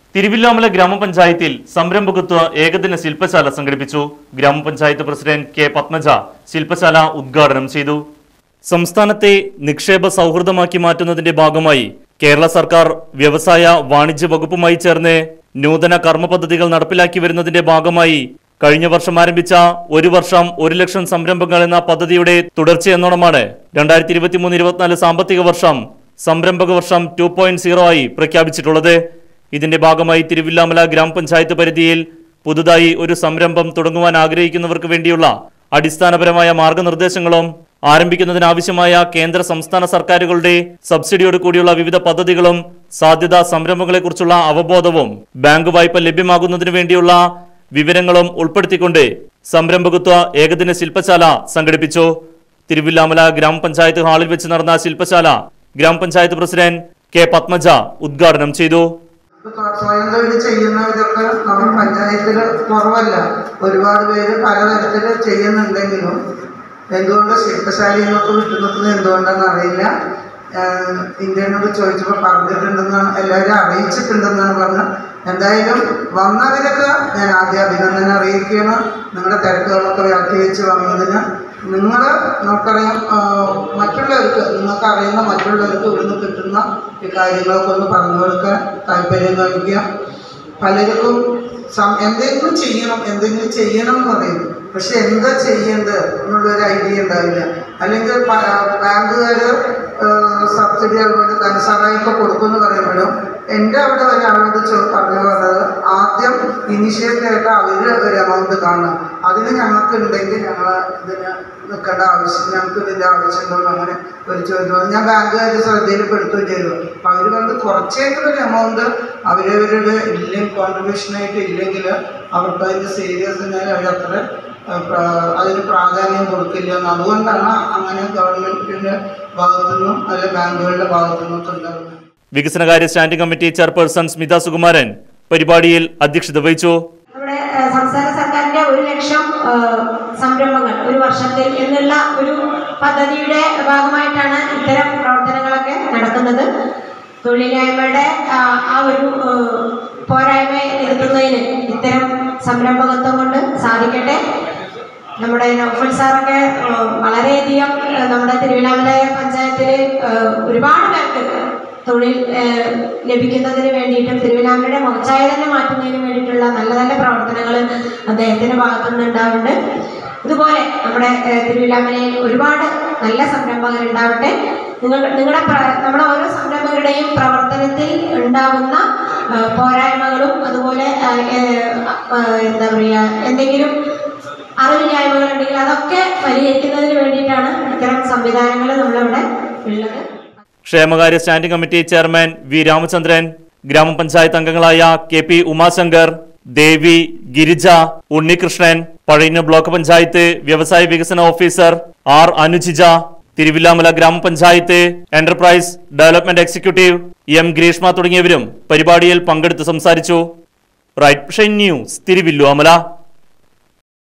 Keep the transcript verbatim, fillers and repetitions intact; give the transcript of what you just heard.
തിരുവില്ലാമല ഗ്രാമപഞ്ചായത്തിൽ സംരംഭകത്വ ഏകദിന ശില്പശാല സംഘടിപ്പിച്ചു. ഗ്രാമപഞ്ചായത്ത് പ്രസിഡന്റ് കെ പത്മജ ശില്പശാല ഉദ്ഘാടനം ചെയ്തു. സംസ്ഥാനത്തെ നിക്ഷേപ സൗഹൃദമാക്കി മാറ്റുന്നതിന്റെ ഭാഗമായി കേരള സർക്കാർ വ്യവസായ വാണിജ്യ വകുപ്പുമായി ചേർന്ന് നൂതന കർമ്മ പദ്ധതികൾ നടപ്പിലാക്കി വരുന്നതിന്റെ ഭാഗമായി കഴിഞ്ഞ വർഷം ആരംഭിച്ച ഒരു വർഷം ഒരു ലക്ഷം സംരംഭങ്ങൾ എന്ന പദ്ധതിയുടെ തുടർച്ചയെന്നോണമാണ് രണ്ടായിരത്തി ഇരുപത്തി മൂന്ന് ഇരുപത്തിനാല് സാമ്പത്തിക വർഷം സംരംഭക വർഷം ടു പോയിന്റ് സീറോ ആയി പ്രഖ്യാപിച്ചിട്ടുള്ളത്. ഇതിന്റെ ഭാഗമായി തിരുവില്ലാമല ഗ്രാമപഞ്ചായത്ത് പരിധിയിൽ പുതുതായി ഒരു സംരംഭം തുടങ്ങുവാൻ ആഗ്രഹിക്കുന്നവർക്ക് വേണ്ടിയുള്ള അടിസ്ഥാനപരമായ മാർഗനിർദ്ദേശങ്ങളും ആരംഭിക്കുന്നതിനാവശ്യമായ കേന്ദ്ര സംസ്ഥാന സർക്കാരുകളുടെ സബ്സിഡിയോട് കൂടിയുള്ള വിവിധ പദ്ധതികളും സാധ്യതാ സംരംഭങ്ങളെക്കുറിച്ചുള്ള അവബോധവും ബാങ്ക് വായ്പ ലഭ്യമാകുന്നതിനു വേണ്ടിയുള്ള വിവരങ്ങളും ഉൾപ്പെടുത്തിക്കൊണ്ട് സംരംഭകത്വ ഏകദിന ശില്പശാല സംഘടിപ്പിച്ചു. തിരുവില്ലാമല ഗ്രാമപഞ്ചായത്ത് ഹാളിൽ വെച്ച് നടന്ന ശില്പശാല ഗ്രാമപഞ്ചായത്ത് പ്രസിഡന്റ് കെ പത്മജ ഉദ്ഘാടനം ചെയ്തു. സ്വയം തൊഴിൽ ചെയ്യുന്നവരൊക്കെ നമ്മൾ പഞ്ചായത്തിൽ കുറവല്ല, ഒരുപാട് പേര് പലതരത്തിൽ ചെയ്യുന്നുണ്ടെങ്കിലും എന്തുകൊണ്ട് ശില്പശാലയിൽ നിന്നൊക്കെ വിട്ടുനിൽക്കുന്നത് എന്തുകൊണ്ടാണെന്ന് അറിയില്ല. ഇന്ത്യനോട് ചോദിച്ചപ്പോൾ പറഞ്ഞിട്ടുണ്ടെന്നാണ്, എല്ലാവരും അറിയിച്ചിട്ടുണ്ടെന്നാണ് പറഞ്ഞത്. എന്തായാലും വന്നവരൊക്കെ ഞാൻ ആദ്യം അഭിനന്ദനം അറിയിക്കുകയാണ്. നിങ്ങളുടെ തിരക്കുകളൊക്കെ വ്യാപ്തി വെച്ച് വന്നതിന് നിങ്ങൾ നമുക്കറിയാം, മറ്റുള്ളവർക്ക് നിങ്ങൾക്ക് അറിയുന്ന മറ്റുള്ളവർക്ക് ഇവിടുന്ന് കിട്ടുന്ന ഈ കാര്യങ്ങളൊക്കെ ഒന്ന് പറഞ്ഞു കൊടുക്കാൻ താല്പര്യം കാണിക്കുക. പലർക്കും സം എന്തെങ്കിലും ചെയ്യണം എന്തെങ്കിലും ചെയ്യണം എന്ന് പറയും, പക്ഷെ എന്താ ചെയ്യേണ്ടത് എന്നുള്ളൊരു ഐഡിയ ഉണ്ടാവില്ല. അല്ലെങ്കിൽ ബാങ്കുകാർ സബ്സിഡി അതുപോലെ ധനസഹായമൊക്കെ കൊടുക്കുമെന്ന് പറയുമ്പോഴും എൻ്റെ അവിടെ ഒരാളോട് പറഞ്ഞു പറഞ്ഞത് ആദ്യം ഇനിഷ്യേറ്റീവായിട്ട് അവർ ഒരു എമൗണ്ട് കാണണം, അതിന് ഞങ്ങൾക്ക് ഉണ്ടെങ്കിൽ ഞങ്ങൾ ഇതിന് നിൽക്കേണ്ട ആവശ്യം, ഞങ്ങൾക്ക് ഇതിൻ്റെ ആവശ്യമുണ്ടോ അങ്ങനെ ഒരു ചോദ്യം ഞാൻ ബാങ്കുകാർ ശ്രദ്ധയിൽപ്പെടുത്തുകയും ചെയ്തു. അപ്പം അവർ കണ്ട് കുറച്ചേക്കും ഒരു എമൗണ്ട് അവരവരുടെ ഇല്ലെങ്കിൽ കോൺട്രിബ്യൂഷനായിട്ട് ഇല്ലെങ്കിൽ അവർക്ക് അതിൻ്റെ സീരിയസ്നെസ് അവരത്ര അതിന് പ്രാധാന്യം കൊടുക്കില്ല. അതുകൊണ്ടാണ് അങ്ങനെ ഗവൺമെൻറ്റിൻ്റെ ഭാഗത്തുനിന്നും അല്ലെ ബാങ്കുകളുടെ ഭാഗത്തുനിന്നൊക്കെ ഉണ്ടാകുന്നത്. വികസനകാര്യ standing committee chairperson Smitha Sukumaran പരിപാടിയിൽ അധ്യക്ഷത വഹിച്ചു. നമ്മുടെ സംസ്ഥാന സർക്കാരിന്റെ ഒരു ലക്ഷം സംരംഭങ്ങൾ ഒരു വർഷത്തിൽ എന്നുള്ള ഒരു പദ്ധതിയുടെ ഭാഗമായിട്ടാണ് ഇത്തരം പ്രവർത്തനങ്ങളൊക്കെ നടക്കുന്നത്. തൊഴിലില്ലായ്മയുടെ ആ ഒരു പോരായ്മ നികത്തുന്നതിന് ഇത്തരം സംരംഭകത്വം കൊണ്ട് സാധിക്കട്ടെ. നമ്മുടെ നൗഫൽ സാറൊക്കെ വളരെയധികം നമ്മുടെ തിരുവില്ലാമല പഞ്ചായത്തിൽ ഒരുപാട് പേർക്ക് തൊഴിൽ ലഭിക്കുന്നതിന് വേണ്ടിയിട്ടും തിരുവില്ലാമലയുടെ മുഖച്ഛായ തന്നെ മാറ്റുന്നതിന് വേണ്ടിയിട്ടുള്ള നല്ല നല്ല പ്രവർത്തനങ്ങൾ അദ്ദേഹത്തിൻ്റെ ഭാഗത്തുനിന്ന് ഉണ്ടാവുന്നുണ്ട്. ഇതുപോലെ നമ്മുടെ തിരുവില്ലാമലയിൽ ഒരുപാട് നല്ല സംരംഭകരുണ്ടാവട്ടെ. നിങ്ങൾ നിങ്ങളുടെ നമ്മുടെ ഓരോ സംരംഭകരുടെയും പ്രവർത്തനത്തിൽ ഉണ്ടാകുന്ന പോരായ്മകളും അതുപോലെ എന്താ പറയുക എന്തെങ്കിലും അറിവില്ലായ്മകൾ ഉണ്ടെങ്കിൽ അതൊക്കെ പരിഹരിക്കുന്നതിന് വേണ്ടിയിട്ടാണ് ഇത്തരം സംവിധാനങ്ങൾ നമ്മളിവിടെ ഉള്ളത്. ക്ഷേമകാര്യ standing committee chairman V Ramachandran, ഗ്രാമപഞ്ചായത്ത് അംഗങ്ങളായ K P Umashankar, Devi, Girija, Unnikrishnan, Pazhayannur block panchayat വ്യവസായ വികസന ഓഫീസർ ആർ അനുജിജ, തിരുവില്ലാമല ഗ്രാമപഞ്ചായത്ത് enterprise development executive M Greeshma തുടങ്ങിയവരും പരിപാടിയിൽ പങ്കെടുത്ത് സംസാരിച്ചു. Right news, Thiruvilwamala.